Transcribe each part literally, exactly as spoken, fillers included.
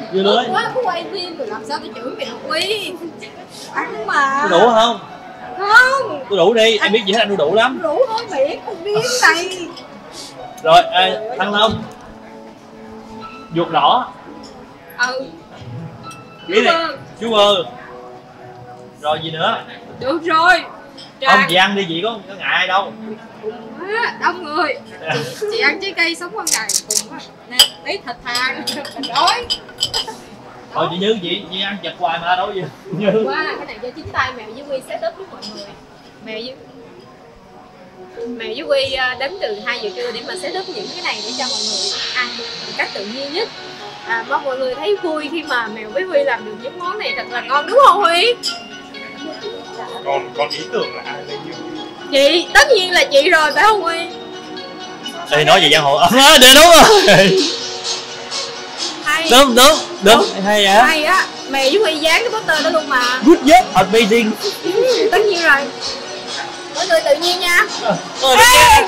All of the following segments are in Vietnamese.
Dưa lưới. Quá có quay phim rồi làm sao tôi chửi mày được Huy. Ăn mà. Có đủ không? Không. Tôi đủ đi, em biết gì hết anh đu đủ lắm. Đủ thôi miệng con miếng này. Rồi, ê, Thăng Long. Ruột đỏ. Ừ. Cái này, chú ơ. Rồi gì nữa? Được rồi. Trà. Không, chị ăn đi, chị có, có ngại ai đâu. Quá, đông người. Chị, chị ăn trái cây sống qua ngày cùng á. Nè, lấy thịt thà mình đói. Thôi chị Như, chị, chị ăn chật hoài mà đâu gì. Như. Wow, cái này cho chính tay Mèo với Huy set up với mọi người. Mèo với Mèo với Huy đến từ hai giờ trưa để mà set up những cái này để cho mọi người ăn một cách tự nhiên nhất. À, mong mọi người thấy vui khi mà Mèo với Huy làm được những món này thật là ngon, đúng không Huy? Còn còn ý tưởng là ai lấy Như? Chị, tất nhiên là chị rồi phải không Huy? Ê, nói về giang hồ. À, đúng rồi. Hay. Đúng, đúng, đúng, hay vậy? Hay á, Mèo với Huy dán cái poster đó luôn mà. Good job, amazing. Ừ, tất nhiên rồi. Mọi người tự nhiên nha. Ờ, Ê!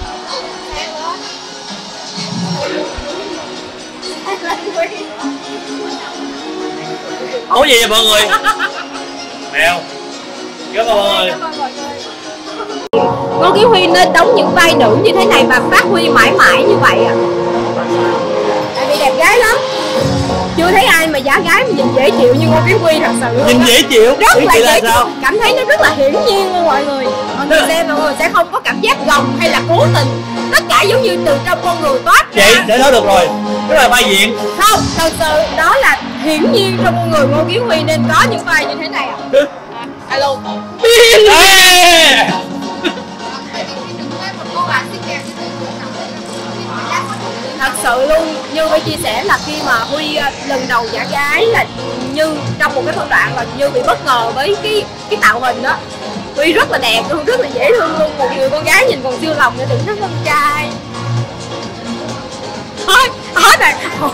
Ủa gì vậy mọi người? Mèo. Cảm ơn mọi người. Ngô Kiến Huy nên đóng những vai nữ như thế này và phát huy mãi mãi như vậy à. Tại vì đẹp gái lắm. Chưa thấy ai mà giá gái mà nhìn dễ chịu như Ngô Kiến Huy thật sự. Nhìn dễ chịu. Rất là dễ chịu. Cảm thấy nó rất là hiển nhiên luôn mọi người. Mọi người xem mọi người sẽ không có cảm giác gồng hay là cố tình. Tất cả giống như từ trong con người toát ra. Chị, để nói được rồi. Rất là vai diễn. Không, thật sự đó là hiển nhiên trong con người Ngô Kiến Huy nên có những vai như thế này à. À, alo. Thật sự luôn, Như phải chia sẻ là khi mà Huy lần đầu giả gái là Như trong một cái phân đoạn là Như bị bất ngờ với cái cái tạo hình đó. Huy rất là đẹp luôn, rất là dễ thương luôn, một người con gái nhìn còn siêu lòng để đừng nói con trai. Thôi, thôi này.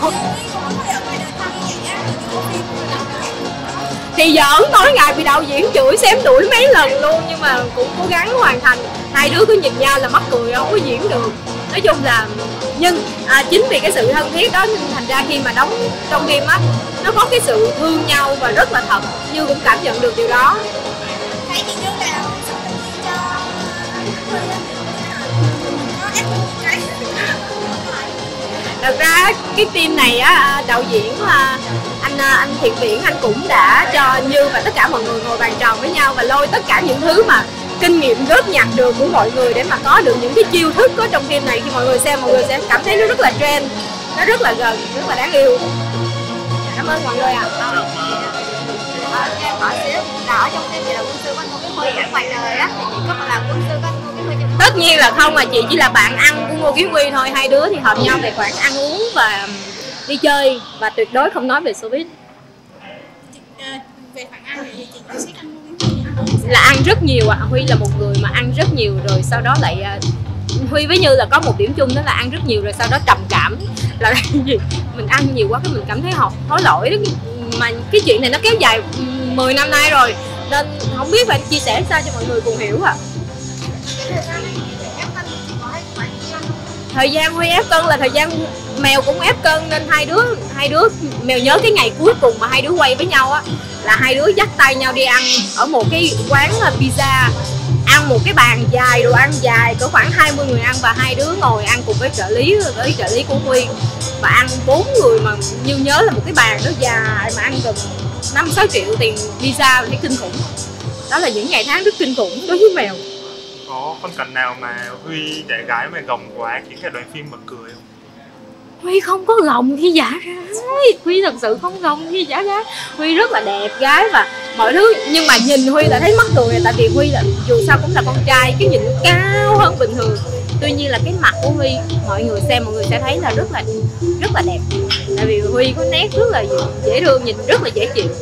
Thì giỡn nói ngài bị đạo diễn chửi xém đuổi mấy lần luôn nhưng mà cũng cố gắng hoàn thành. Hai đứa cứ nhìn nhau là mắc cười không có diễn được. Nói chung là nhưng à, chính vì cái sự thân thiết đó nên thành ra khi mà đóng trong phim á nó có cái sự thương nhau và rất là thật. Như cũng cảm nhận được điều đó. Thật ra cái phim này á đạo diễn anh anh Thiện Viễn anh cũng đã cho Như và tất cả mọi người ngồi bàn tròn với nhau và lôi tất cả những thứ mà kinh nghiệm góp nhặt được của mọi người để mà có được những cái chiêu thức có trong phim này. Khi mọi người xem mọi người sẽ cảm thấy nó rất là trend, nó rất là gần, rất là đáng yêu. Cảm ơn mọi người ạ. À. À, cho em hỏi xíu là ở trong phim chị là quân sư của anh Ngô Kiến Huy, ở ngoài đời á thì chị có mà làm quân sư của anh Ngô Kiến Huy chưa? Tất nhiên là không, mà chị chỉ là bạn ăn của Ngô Kiến Huy thôi. Hai đứa thì hợp nhau về khoản ăn uống và đi chơi và tuyệt đối không nói về showbiz. Về khoản ăn thì chị có thích ăn là ăn rất nhiều ạ. À. Huy là một người mà ăn rất nhiều rồi sau đó lại uh, Huy với Như là có một điểm chung đó là ăn rất nhiều rồi sau đó trầm cảm là gì mình ăn nhiều quá cái mình cảm thấy học hối lỗi đó. Mà cái chuyện này nó kéo dài mười năm nay rồi nên không biết phải chia sẻ sao cho mọi người cùng hiểu ạ. À. Thời gian Huy ép cân là thời gian Mèo cũng ép cân nên hai đứa hai đứa Mèo nhớ cái ngày cuối cùng mà hai đứa quay với nhau á là hai đứa dắt tay nhau đi ăn ở một cái quán pizza, ăn một cái bàn dài, đồ ăn dài cỡ khoảng hai mươi người ăn và hai đứa ngồi ăn cùng với trợ lý với trợ lý của Huy và ăn bốn người mà Như nhớ là một cái bàn đó dài mà ăn gần năm sáu triệu tiền pizza thấy kinh khủng. Đó là những ngày tháng rất kinh khủng đối với Mèo. Có phân cảnh nào mà Huy để gái mà gồng quá khiến cả đoàn phim bật cười không? Huy không có gồng khi giả gái, Huy thật sự không gồng khi giả gái. Huy rất là đẹp gái và mọi thứ nhưng mà nhìn Huy là thấy mắc cười tại vì Huy là dù sao cũng là con trai cái nhìn cao hơn bình thường. Tuy nhiên là cái mặt của Huy mọi người xem mọi người sẽ thấy là rất là rất là đẹp. Tại vì Huy có nét rất là dễ thương, nhìn rất là dễ chịu.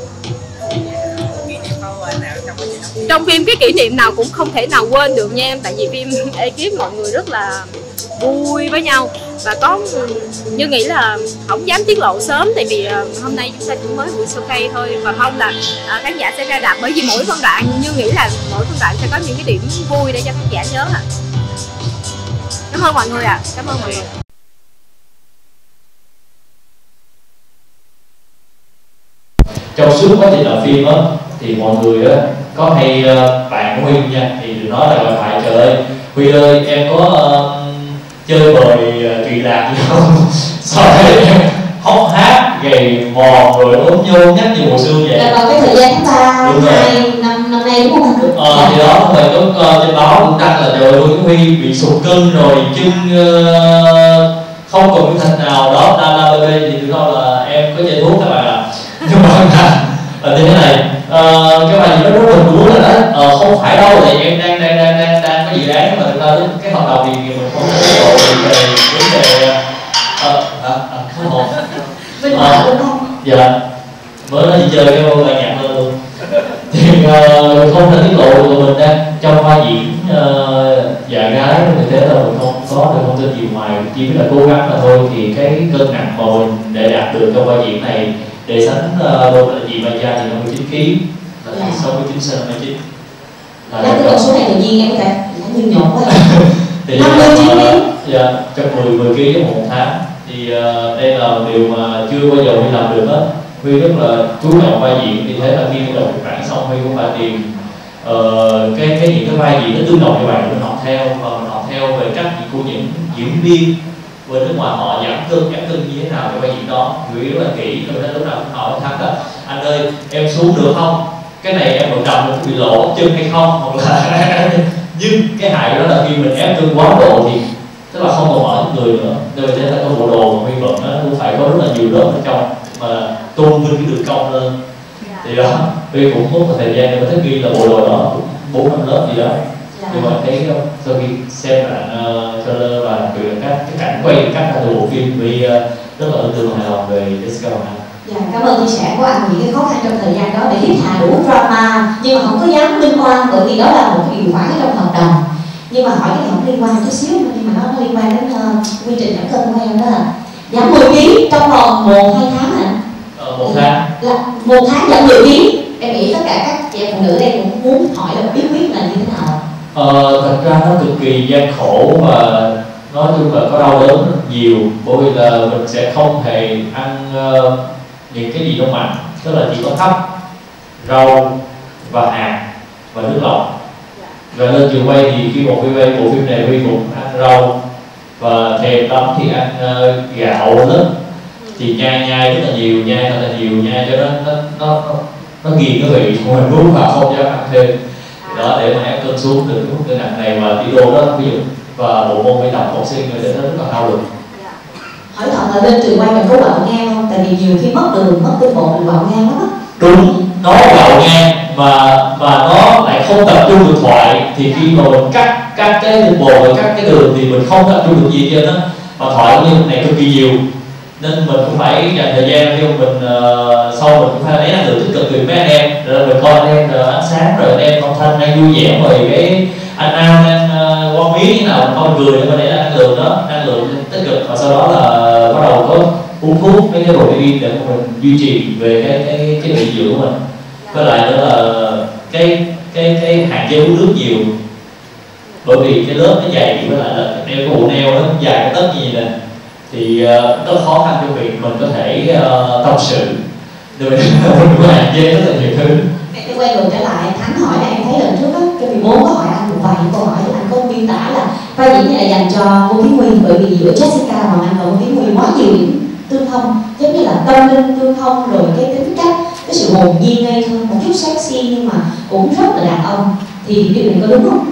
Trong phim cái kỷ niệm nào cũng không thể nào quên được nha em, tại vì phim ekip mọi người rất là vui với nhau và có Như nghĩ là không dám tiết lộ sớm tại vì hôm nay chúng ta chỉ mới buổi showcase thôi và mong là khán giả sẽ ra rạp bởi vì mỗi phân đoạn Như nghĩ là mỗi phân đoạn sẽ có những cái điểm vui để cho khán giả nhớ ạ. À. Cảm ơn mọi người ạ, à. Cảm ơn mọi người. suốt quá trình làm phim á thì mọi người á có hay uh, bạn của Huy nha thì đừng nói là gọi thoại trời ơi Huy ơi em có uh, chơi bời uh, kỳ lạc gì không? Sau đấy em hốc hát gầy mò rồi ốm nhô nhắc như mùa xương vậy. Là vào cái thời gian tháng ba hai năm năm nay đúng không anh? Ờ thì đó rồi lúc uh, trên báo cũng đăng là trời ơi Huy bị sụt cân rồi chân uh, không còn cái thịt nào đó la la bê bê thì từ đó là em có chơi thuốc các bạn ạ. Nhưng mà là như thế này uh, cái bài gì đó rất là đúng rồi đó uh, không phải đâu thì em đang đang đang đang đang có dự án mà thực ra cái hợp đồng thì mình không có thể lộ về vấn đề ờ à, à, không hồn Bên ngoài đúng không? Dạ mới nói đi chơi cái bài nhạc hơn luôn thì uh, không thể tiết lộ được mình đang trong vai diễn uh, dạ gái như thế là mình không có được thông tin gì ngoài chỉ biết là cố gắng là thôi thì cái cân nặng mà mình để đạt được trong vai diễn này để sánh uh, đôi là gì mai cha thì năm mươi chín ký là sáu mươi chín cm chín Nhắc cái con số này tự nhiên em có thể như nhột quá thì năm mươi chín ký dạ trong mười mười ký trong một tháng thì uh, đây là điều mà chưa bao giờ Huy làm được hết. Huy rất là chú trọng vai diễn vì thế là khi đọc kịch bản xong Huy cũng phải tìm uh, cái cái những cái vai diễn nó tương đồng như vậy mình học theo và mình học theo về cách của những diễn viên bên nước ngoài họ giảm cân giảm cân như thế nào về vai diễn đó Huy rất là kỹ rồi đến lúc nào cũng hỏi thắng là anh ơi em xuống được không, cái này em vận động bị lỗ chân hay không, hoặc là nhưng cái hại đó là khi mình ép cân quá độ thì tức là không còn mở người nữa nên thế là cái bộ đồ mà Huy vận nó cũng phải có rất là nhiều lớp ở trong mà tôn vinh cái đường cong hơn thì đó Huy cũng mất một thời gian để mà thích nghi là bộ đồ đó bốn năm lớp gì đó dạ. Nhưng mà thấy sau khi xem lại uh, trailer và đặc biệt là các cái cảnh quay cách ra từ bộ phim Huy uh, rất là ấn tượng và hài lòng về Jessica Lange. Dạ, cảm ơn chia sẻ của anh những cái khó khăn trong thời gian đó để hít hà đủ drama nhưng mà không có dám minh oan bởi vì đó là một cái điều khoản trong hợp đồng. Nhưng mà hỏi cái này không liên quan chút xíu nhưng mà nó liên quan đến uh, quy trình giảm cân của em đó là giảm mười ký trong vòng một hai tháng hả? Ờ, một tháng. Là một tháng giảm mười ký. Em nghĩ tất cả các chị em phụ nữ đây cũng muốn hỏi là bí quyết là như thế nào? Ờ, thật ra nó cực kỳ gian khổ và nói chung là có đau đớn rất nhiều bởi vì là mình sẽ không hề ăn uh, những cái gì nó mạnh, tức là chỉ có thóc, rau và hạt và nước lọc. Và lên trường quay thì khi một quay bộ phim này Huy cũng ăn rau và thèm lắm thì ăn uh, gạo lứt thì nhai nhai rất là nhiều, nhai thật là nhiều, nhai cho nó nó nó nó nghiền cái vị của mình nuốt vào không dám ăn thêm đó để mà ép cân xuống được cái cân nặng này và tỷ đô đó ví dụ và bộ môn phải tập học sinh người để nó rất là hao lực. Hỏi thật là lên trường quay mình có quạo ngang không? Tại vì nhiều khi mất đường, mất tinh bột mình quạo ngang lắm á. Đúng, nó quạo ngang mà mà nó lại không tập trung được thoại thì khi mà mình cắt cắt cái tinh bột và cắt cái đường thì mình không tập trung được gì cho nó mà thoại như này cực kỳ nhiều nên mình cũng phải dành thời gian khi mình uh, sau mình cũng phải lấy năng lượng tích cực từ mấy anh em rồi mình coi anh em uh, ánh sáng rồi anh em phong thanh đang vui vẻ rồi cái anh Nam đang uh, quăng mí như nào con cười để mà để năng lượng đó năng lượng tích cực và sau đó là bắt đầu có uống thuốc mấy cái protein để mà mình duy trì về cái cái cái vị dưỡng của mình với lại nữa là cái cái cái hạn chế uống nước nhiều bởi vì cái lớp nó dày với lại là đeo cái bộ neo nó dài cái tất gì nè thì uh, nó khó khăn cho việc mình có thể uh, tâm sự rồi mình có hạn chế rất là nhiều thứ. Em quay ngược trở lại Thắng hỏi là em thấy lần trước á cái mười bốn có hỏi anh một vài câu hỏi anh có miêu tả là vai diễn này là dành cho Ngô Kiến Huy bởi vì giữa Jessica và anh và Ngô Kiến Huy quá nhiều điểm tương thông giống như là tâm linh tương thông rồi cái tính cách cái sự hồn nhiên ngây thơ một chút sexy nhưng mà cũng rất là đàn ông thì điều này có đúng không?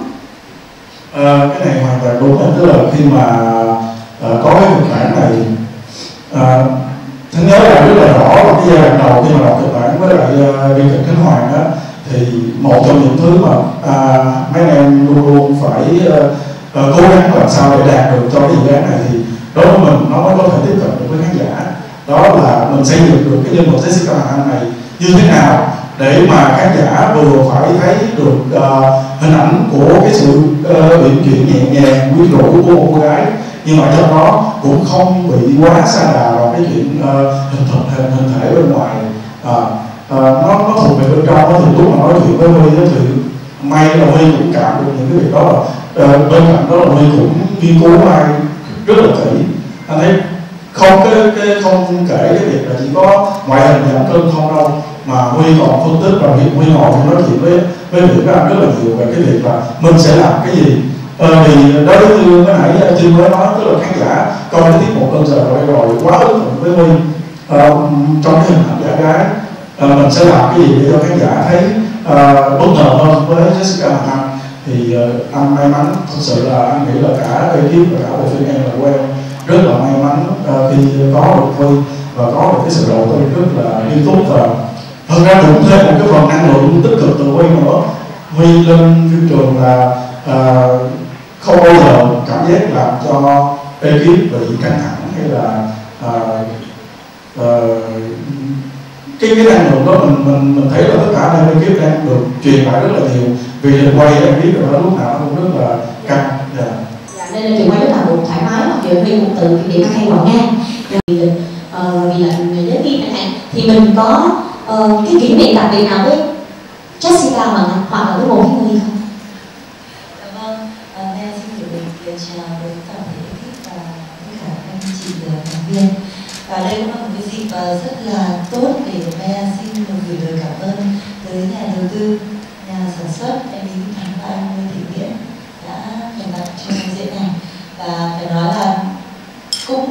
À, cái này hoàn toàn đúng, tức là khi mà uh, có cái kịch bản này uh, Thắng nhớ là rất là rõ là cái giai đoạn đầu khi mà đọc kịch bản với lại uh, biên kịch Khánh Hoàng đó thì một trong những thứ mà uh, mấy anh em luôn luôn phải uh, uh, cố gắng làm sao để đạt được cho cái dự án này thì đối với mình nó mới có thể tiếp cận được với khán giả, đó là mình xây dựng được cái nhân vật Jessica Lange này như thế nào để mà khán giả vừa phải thấy được uh, hình ảnh của cái sự uh, luyện chuyển nhẹ nhàng quyến rũ của một cô gái nhưng mà trong đó cũng không bị quá xa đà vào cái chuyện uh, hình thực hình, hình thể bên ngoài uh, uh, nó nó thuộc về bên trong đó thì lúc mà nói chuyện với Huy thì may là Huy cũng cảm được những cái việc đó là uh, bên cạnh đó là Huy cũng nghiên cứu ai rất là kỹ anh thấy không cái, cái không kể cái việc là chỉ có ngoại hình giảm cân không đâu mà Huy còn phân tích và Huy, Huy ngồi nói chuyện với với Nguyễn Anh rất là nhiều về cái việc là mình sẽ làm cái gì. Ờ, vì đối với như cái nãy Trinh mới nói, tức là khán giả coi cái tiết mục Cơn Giờ đây rồi quá ấn tượng với Huy ờ, trong cái hình ảnh giả gái. Ờ, mình sẽ làm cái gì để cho khán giả thấy uh, bất ngờ hơn với Jessica Hoàng Anh. Thì uh, anh may mắn, thật sự là anh nghĩ là cả ekip và cả bộ phim em là quen rất là may mắn uh, khi có được Huy và có được cái sự đầu tư rất là nghiêm túc, và thật ra cũng thêm một cái phần năng lượng tích cực từ Huy nữa. Huy lên phim trường là uh, không bao giờ cảm giác làm cho ekip bị căng thẳng hay là uh, uh, cái cái năng lượng đó mình mình mình thấy là tất cả những ekip đang được truyền tải rất là nhiều, vì lịch quay em biết rồi đó, lúc nào cũng rất là căng. Yeah. Dạ, nên là trường quay rất là được thoải mái, mặc dù Huy cũng từ cái điểm hay gọn ngang. Vì uh, vì là người giáo viên chẳng hạn thì mình có uh, cái kỷ niệm đặc biệt nào với Jessica mà hoặc là với một cái người không? Cảm ơn. Em xin gửi lời chào với toàn thể ekip và tất cả anh chị giảng viên. Và đây cũng là một cái dịp rất là tốt để Maya xin được gửi lời cảm ơn tới nhà đầu tư, nhà sản xuất em Đinh Thắng và anh Nguyễn Thị Nguyễn đã thành lập cho diễn này. Và phải nói là cũng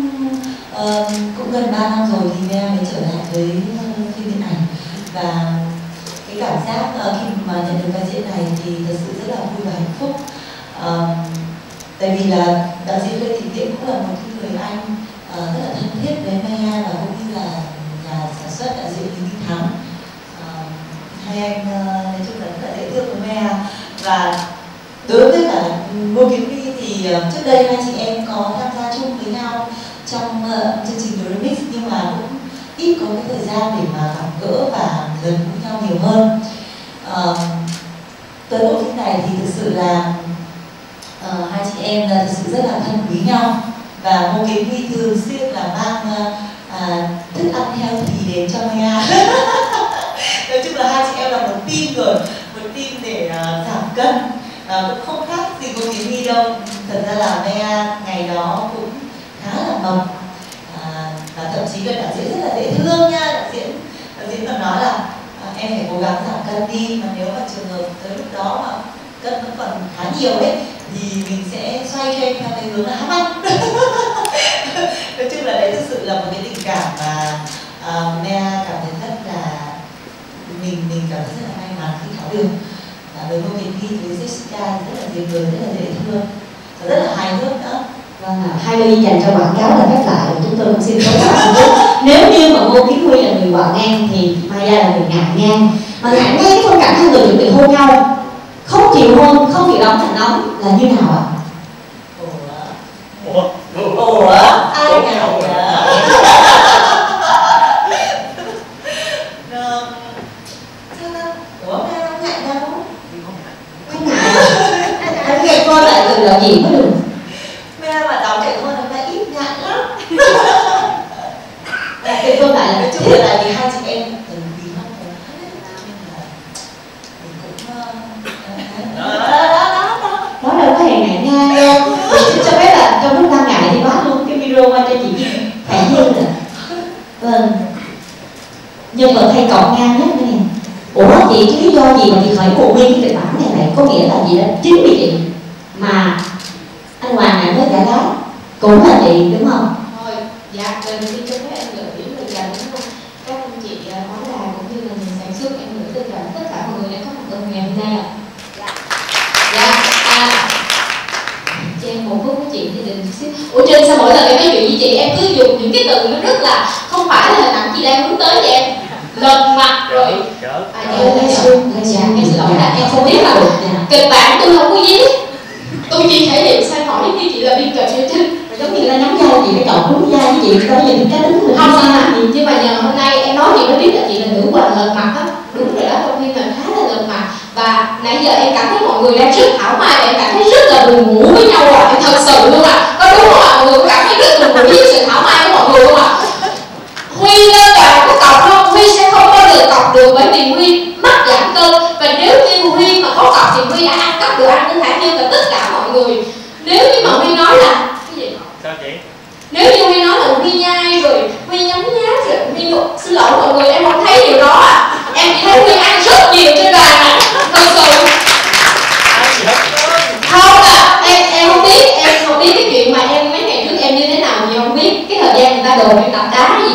uh, cũng gần ba năm rồi thì Maya mới trở lại với phim điện ảnh, và cái cảm giác uh, khi mà nhận được vai diễn này thì thật sự rất là vui và hạnh phúc. Uh, tại vì là đạo diễn Lê Thị Viễn cũng là một cái người anh uh, rất là thân thiết với Maya, và cũng như là nhà sản xuất đạo diễn Đinh Thắng. Uh, hai anh uh, nói chung là rất là dễ thương với Maya. Và đối với cả Ngô Kiến Huy thì uh, trước đây hai chị em có tham gia chung với nhau trong uh, chương trình The Remix, nhưng mà cũng ít có cái thời gian để mà gặp gỡ và gần gũi nhau nhiều hơn. Uh, tới bộ phim này thì thực sự là uh, hai chị em là thực sự rất là thân quý nhau, và Ngô Kiến Huy thường xuyên là mang uh, uh, thức ăn healthy đến cho Maya. Nói chung là hai chị em là một team rồi, một team để uh, giảm cân. Uh, cũng không khác gì Ngô Kiến Huy đâu. Thật ra là Maya ngày đó cũng khá là mập, à, và thậm chí là đạo diễn rất là dễ thương nha. Đạo diễn đạo diễn còn nói là à, em phải cố gắng giảm cân đi, mà nếu mà trường hợp tới lúc đó mà cân vẫn còn khá nhiều ấy thì mình sẽ xoay cho em theo cái hướng là hám ăn. Nói chung là đấy thực sự là một cái tình cảm mà uh, Maya cảm thấy rất là mình mình cảm thấy rất là may mắn khi có được. Và với Ngô Kiến Huy với Jessica rất là dễ người, rất là dễ thương và rất là hài hước nữa. Vâng, hai ly dành cho quảng cáo là khép lại, chúng tôi cũng xin cố gắng. Nếu như mà Ngô Kiến Huy là người quảng ngang thì Maya là người ngại ngang. Mà ngại ngang cái phong cảnh hai người chuẩn bị hôn nhau, không chịu hôn, không chịu đóng thành nóng là như nào ạ? Ủa? Ủa? Ai ngại nhở? Ủa, Maya không ngại đâu. Không ngại. Anh nghe coi lại từ đạo diễn mới được. Maya mà đóng cái hôn là ít ngại lắm. Cái câu lại là nói chung là vì hai chị em từng vì mong muốn hết, nên là mình cũng đó đó đó nó đâu có hề ngại ngang đâu. Mình cho biết là trong lúc đang ngại thì bắt luôn cái video qua cho chị Thản Nhiên rồi. Vâng. Nhân vật hay cọc ngang nhất nữa nè. Ủa chị cái lý do gì mà chị khởi nguồn nguyên cái kịch bản này này, có nghĩa là gì đó? Chính vì chị mà anh Hoàng này với cả gái cũng là chị đúng không? Thôi, dạ, lần đầu tiên cho phép em gửi điểm lời chào đến các anh chị khán giả cũng như là nhà sản xuất, em gửi lời chào tất cả mọi người đã có mặt ở ngày hôm nay ạ. Dạ. Dạ, à, cho em một phút với chị thì định chút xíu. Ủa Trinh sao mỗi lần em nói chuyện với chị em cứ dùng những cái từ nó rất là không phải là hình ảnh chị đang hướng tới cho em. Lần mặt rồi. À, dạ, em xin lỗi là em không biết là kịch bản tôi không có viết. Tôi chỉ thể hiện sai khỏi giống như chị là biên kịch cho Trinh. Giống như là nhắm vai chị phải chọn đúng vai với chị, coi như cái tính mình không sao gì, nhưng mà nhờ hôm nay em nói chị mới biết là chị là nữ hoàng lật mặt á. Đúng rồi đó, trong phim là khá là lật mặt, và nãy giờ em cảm thấy mọi người đang rất thoải mái, em cảm thấy rất là buồn ngủ với nhau rồi, em thật sự luôn ạ. Có đúng không ạ? Mọi người cảm thấy rất buồn ngủ với sự thoải mái của mọi người không ạ? Huy lên đoàn có cọc không? Huy sẽ không bao giờ cọc được, bởi vì Huy mắc giảm cân, và nếu như Huy mà có cọc thì Huy đã ăn cắp đồ ăn của Thản Nhiên và tất cả mọi người. Nếu như mà Huy nói là cái gì? Sao chị? Nếu như Huy nói là Huy nhai rồi Huy nhấm nháp rồi Huy nhục, xin lỗi mọi người, em không thấy điều đó.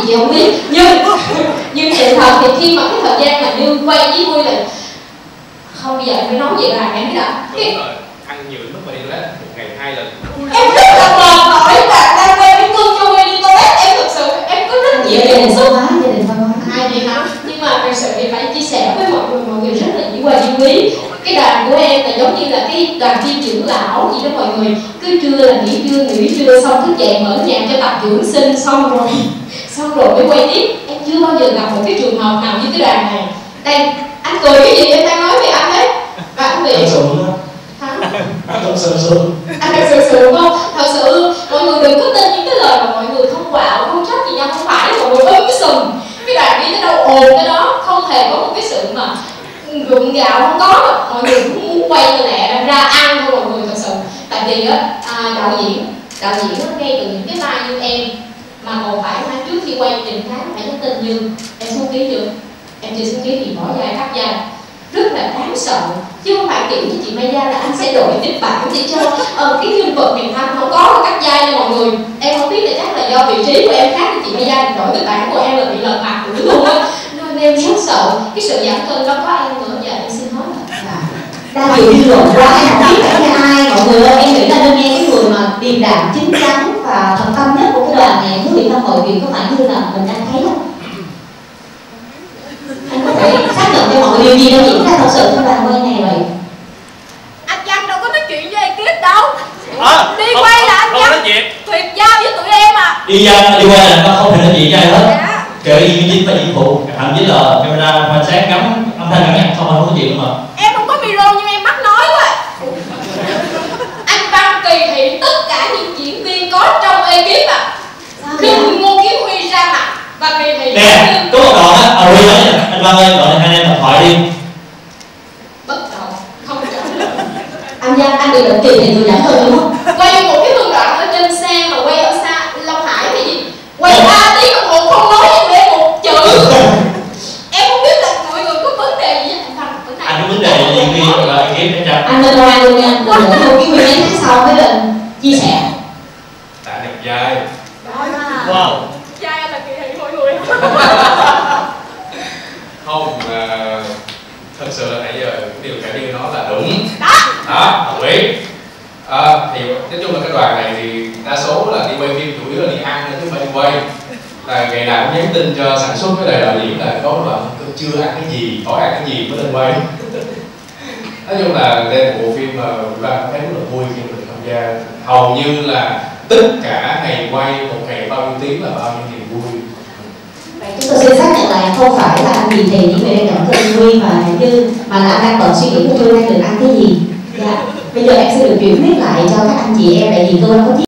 chị không biết, nhưng nhưng sự thật thì khi mà cái thời gian mà Như quay với Huy là không, bây giờ em phải nói về bà em biết ạ. Đúng rồi, ăn nhiều lúc mà đi toilet một ngày hai lần. Em rất là mệt mỏi, bạn đang quay với cưng cho Huy đi toilet, em thực sự em có rất nhiều gia đình cảm văn xúc. hóa, gia đình văn hóa. Ai vậy hả? Nhưng mà thực sự thì phải chia sẻ với mọi người, mọi người rất là dĩ hòa vi quý. Cái đoàn của em là giống như là cái đoàn viên dưỡng lão gì đó mọi người, cứ trưa là nghỉ trưa, nghỉ trưa xong thức dậy mở nhạc cho tập dưỡng sinh, xong rồi xong rồi mới quay tiếp. Em chưa bao giờ gặp một cái trường hợp nào như cái đoàn này. Đây, anh cười cái gì em đang nói về anh đấy? Và anh bị Thật sự đó. hả? Thật sự sự. Anh thật sự sự không? Thật sự mọi người đừng có tin những cái lời mà mọi người không quạo, không trách gì nhau, không phải mọi người ôm cái sừng. Cái đoàn đi tới đâu ồn tới đó, không hề có một cái sự mà gượng gạo, không có. Mọi người cũng muốn quay lẹ ra ăn thôi mọi người, thật sự. Tại vì á, à, đạo diễn đạo diễn nó ngay từ những cái vai như em mà còn phải nói trước khi quay trình tháng phải nhắn tin Như em xuống ký chưa? Em chưa xuống ký thì bỏ vai cắt vai, rất là đáng sợ, chứ không phải kiểu như chị Maya là anh sẽ đổi kịch bản để cho ờ, cái nhân vật miền Nam không có cắt vai nha mọi người. Em không biết là chắc là do vị trí của em khác với chị Maya, đổi kịch bản của em là bị lật mặt nữa luôn á, nên em rất sợ cái sự giảm cân đó có em nữa. Dạ em xin nói là Đa chiều dư luận quá, em không biết phải nghe ai. Mọi người ơi, em nghĩ là nên nghe cái người mà điềm đạm, chín chắn và thật tâm nhất của cái đoàn này. Hứa Việt Nam mọi việc có phải như là mình đang thấy không? Anh có thể xác nhận cho mọi điều gì đang diễn ra thật sự trong đoàn quay này vậy? Anh Văn đâu có nói chuyện với ekip đâu. À, Đi không, quay là anh không Văn nói chuyện. tuyệt giao với tụi em à. Đi uh, đi quay là nó không thể nói chuyện với ai hết. Dạ. Kệ gì chính và nhiệm vụ, thậm chí là camera quan sát ngắm âm thanh cảm nhận không anh không có chuyện mà. Em không có micro nhưng em mắc nói quá. Anh Văn kỳ thị tất cả những diễn viên có trong ekip à. Đừng Ngô Kiếm Huy ra mặt và kỳ thị. Nè, có một đoạn á, à, Huy nói nè, anh Văn ơi, đoạn này hai em tập thoại đi. Bất động, không trả lời. Anh Giang, anh bị định kỳ thì người giảm cân đúng không? Quay một cái phân đoạn ở trên xe mà quay ở xa Long Hải thì gì? Quay ba tiếng đồng hồ không nói với em một chữ. Em không biết là mọi người có vấn đề gì với anh Văn bữa nay. Anh có vấn đề gì khi và kiếm để chặt. Anh lên oan luôn nha, lần nữa thôi cái nguyên tháng sau mới lên chia sẻ. Tại đẹp trai. Wow. Trai anh là kỳ thị mọi người. Không, mà thật sự là nãy giờ cái điều cả Như nói là đúng. Đó. Đó, đồng ý. À, thì nói chung là cái đoàn này thì đa số là đi quay phim chủ yếu là đi ăn chứ không phải đi quay. Là ngày nào cũng nhắn tin cho sản xuất với lại đạo diễn là có là chưa ăn cái gì, có ăn cái gì mới lên quay. Nói chung là đây là một bộ phim mà chúng ta thấy rất là vui khi mình tham gia. Hầu như là tất cả ngày quay một ngày bao nhiêu tiếng là bao nhiêu niềm vui. Vậy chúng tôi xin xác nhận lại không phải là anh vì thì những người đang nhận cân Huy và Như, mà là anh đang bận suy nghĩ của Như đang được ăn cái gì. Dạ. Bây giờ em sẽ được chuyển huyết lại cho các anh chị em, tại vì tôi không có